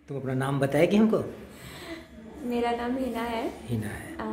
तुम अपना नाम बताएगी हमको? मेरा नाम हिना है। हिना है।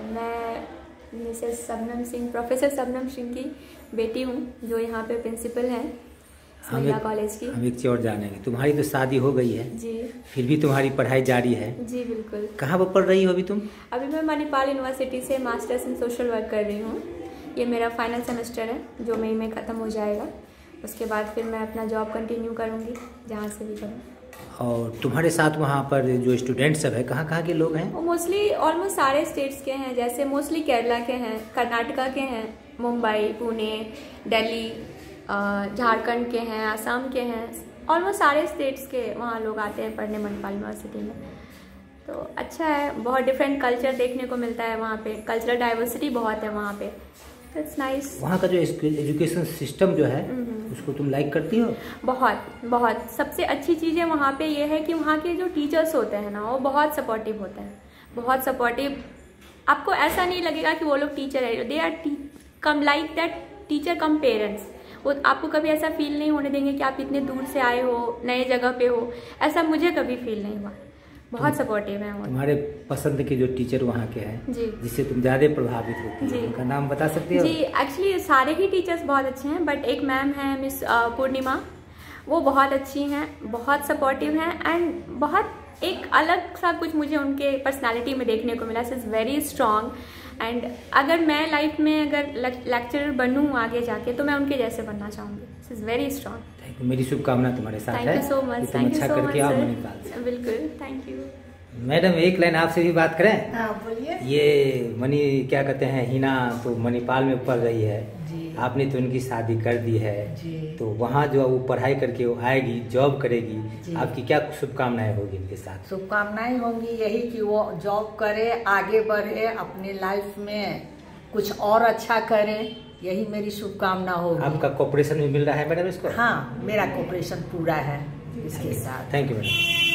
मैं मिसेस सबनम सिंह, प्रोफेसर सबनम सिंह की बेटी हूँ, जो यहाँ पे प्रिंसिपल हैं महिला कॉलेज की। हम एक चीज़ और जानेंगे, तुम्हारी तो शादी हो गई है जी, फिर भी तुम्हारी पढ़ाई जारी है? जी बिल्कुल। कहाँ पर पढ़ रही हो अभी तुम? अभी मैं मणिपाल यूनिवर्सिटी से मास्टर्स इन सोशल वर्क कर रही हूँ। ये मेरा फाइनल सेमेस्टर है जो मई में ख़त्म हो जाएगा। उसके बाद फिर मैं अपना जॉब कंटिन्यू करूँगी जहाँ से भी करूँ। और तुम्हारे साथ वहाँ पर जो स्टूडेंट सब है कहाँ के लोग हैं? वो मोस्टली ऑलमोस्ट सारे स्टेट्स के हैं, जैसे मोस्टली केरला के हैं, कर्नाटका के हैं, मुंबई, पुणे, दिल्ली, झारखंड के हैं, आसाम के हैं। ऑलमोस्ट सारे स्टेट्स के वहाँ लोग आते हैं पढ़ने मणिपाल यूनिवर्सिटी में। तो अच्छा है, बहुत डिफरेंट कल्चर देखने को मिलता है वहाँ पे। कल्चरल डाइवर्सिटी बहुत है वहाँ पे। It's nice. वहाँ का जो एजुकेशन सिस्टम जो है उसको तुम लाइक करती हो? बहुत बहुत। सबसे अच्छी चीज़ें वहाँ पे ये है कि वहाँ के जो टीचर्स होते हैं ना, वो बहुत सपोर्टिव होते हैं, बहुत सपोर्टिव। आपको ऐसा नहीं लगेगा कि वो लोग टीचर है, they are come like that teacher cum parents. वो आपको कभी ऐसा फील नहीं होने देंगे कि आप इतने दूर से आए हो, नए जगह पे हो। ऐसा मुझे कभी फील नहीं हुआ। बहुत सपोर्टिव है वो। तुम्हारे पसंद के जो टीचर वहाँ के हैं जी, जिससे तुम ज़्यादा प्रभावित होती जी, है, उनका नाम बता सकते हो? जी, एक्चुअली सारे ही टीचर्स बहुत अच्छे हैं, बट एक मैम है मिस पूर्णिमा, वो बहुत अच्छी हैं, बहुत सपोर्टिव हैं एंड बहुत एक अलग सा कुछ मुझे उनके पर्सनालिटी में देखने को मिला। इज़ वेरी स्ट्रॉन्ग एंड अगर मैं लाइफ में अगर लेक्चरर बनूँ आगे जाके तो मैं उनके जैसे बनना चाहूँगी। Is very strong. मेरी शुभकामना तुम्हारे साथ है। Thank you so much. Thank you so much sir. बिल्कुल, थैंक यू। मैडम एक लाइन आपसे भी बात करें? हाँ बोलिए। ये क्या कहते हैं, हिना तो मणिपाल में पढ़ रही है जी। आपने तो उनकी शादी कर दी है जी। तो वहाँ जो वो पढ़ाई करके वो आएगी, जॉब करेगी, जी। आपकी क्या शुभकामनाएं होगी इनके साथ? शुभकामनाएं होंगी यही कि वो जॉब करे, आगे बढ़े, अपने लाइफ में कुछ और अच्छा करे, यही मेरी शुभकामना होगी। आपका कोऑपरेशन भी मिल रहा है मैडम इसको? हाँ, मेरा कोऑपरेशन पूरा है इसके साथ। Thank you madam.